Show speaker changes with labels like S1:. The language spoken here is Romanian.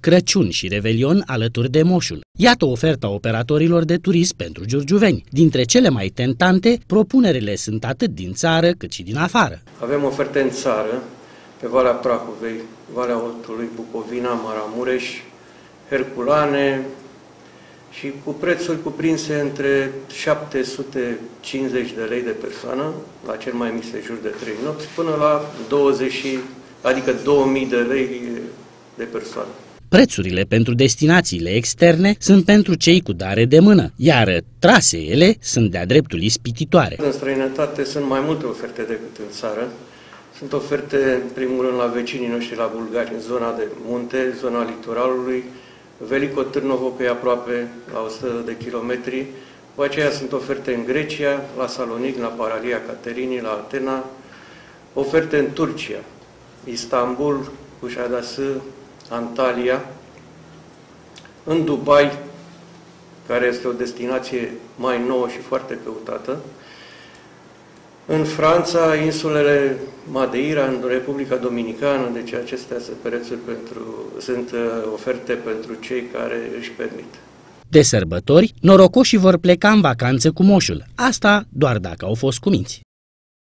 S1: Crăciun și Revelion alături de moșul. Iată oferta operatorilor de turism pentru giurgiuveni. Dintre cele mai tentante, propunerile sunt atât din țară cât și din afară.
S2: Avem oferte în țară, pe Valea Prahovei, Valea Oltului, Bucovina, Maramureș, Herculane și cu prețuri cuprinse între 750 de lei de persoană, la cel mai mic sejur de 3 nopți, până la 2000 de lei de persoană.
S1: Prețurile pentru destinațiile externe sunt pentru cei cu dare de mână, iar traseele sunt de-a dreptul ispititoare.
S2: În străinătate sunt mai multe oferte decât în țară. Sunt oferte, în primul rând, la vecinii noștri, la bulgari, în zona de munte, zona litoralului, Veliko Târnovo, că e aproape la 100 de kilometri. După aceea sunt oferte în Grecia, la Salonic, la Paralia Caterinii, la Atena, oferte în Turcia, Istanbul, Kuşadası, Antalya, în Dubai, care este o destinație mai nouă și foarte căutată, în Franța, insulele Madeira, în Republica Dominicană, deci acestea sunt oferte pentru cei care își permit.
S1: De sărbători, norocoșii vor pleca în vacanță cu moșul, asta doar dacă au fost cuminți.